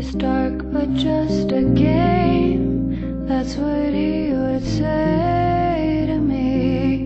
It's dark but just a game, that's what he would say to me.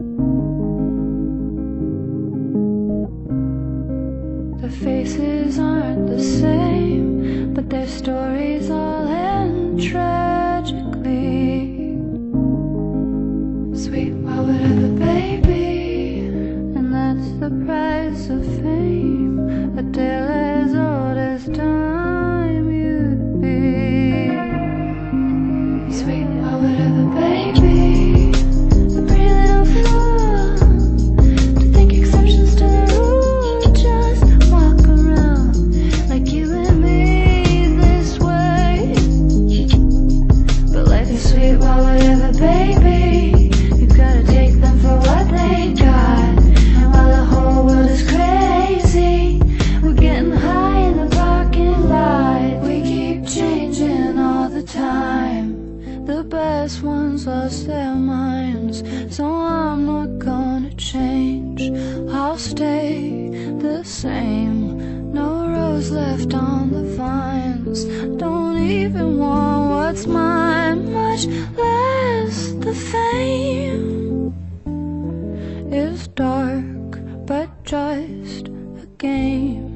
The faces aren't the same, but their stories all end tragically. Sweet, why would I have a baby? And that's the price of fame, a tale as old as time you'd be. Sweet, why would I have a baby? A pretty little fool to think exceptions to the rule, just walk around like you and me this way. But life is sweet, why would I have a baby? You gotta take them for what they got. And while the whole world is crazy, we're getting high in the parking lot. We keep changing all the time. The best ones lost their minds, so I'm not gonna change. I'll stay the same. No rose left on the vines. Don't even want what's mine, much less the fame. It's dark, but just a game.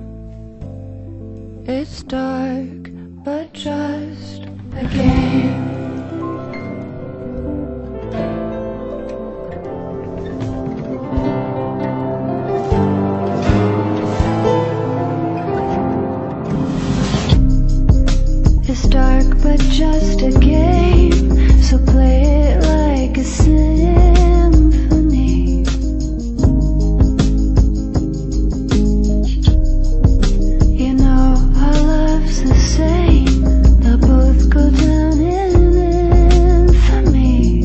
It's dark, but just a game. It's dark, but just a game, so play it like a symphony. You know our love's the same, they'll both go down in infamy.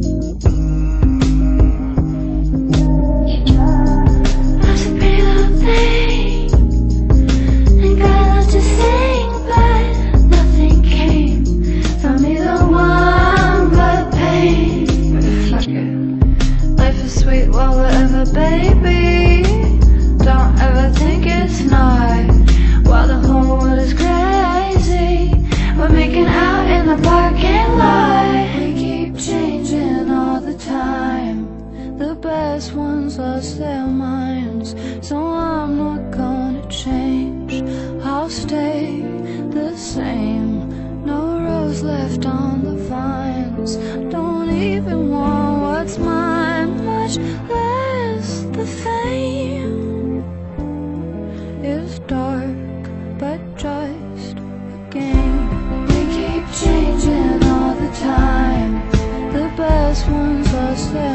I was a pretty little thing, and got a lot to sing, but nothing came from either one but pain. Fuck it. Life is sweet, well, whatever, baby. Don't ever think it's not. While the whole world is crazy, we're making out in the parking lot. We keep changing all the time. The best ones lost their minds, so I'm not gonna change. I'll stay the same. No rose left on the vines. Don't even want what's mine, much less the fame. It's dark, but just a game. We keep changing all the time. The best ones lost their